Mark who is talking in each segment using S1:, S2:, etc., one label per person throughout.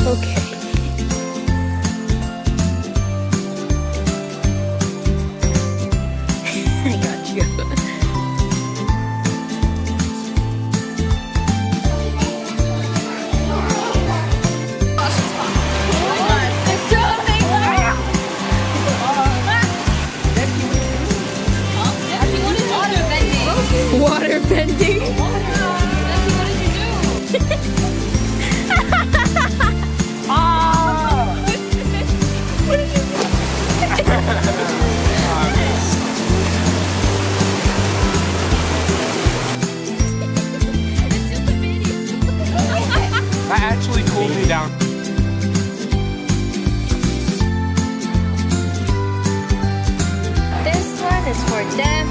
S1: Okay. I got you. Water bending?
S2: That actually cooled me down.
S1: This one is for them.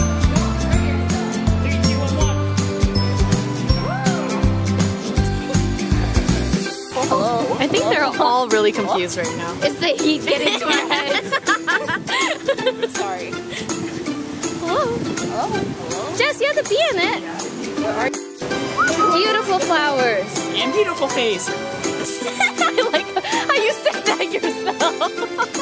S1: Hello. I think they're all really confused right now. It's the heat getting to our heads. Sorry. Hello. Oh, hello. Jess, you have to be in it. Beautiful flowers.
S3: And beautiful face.
S1: I like how you said that yourself.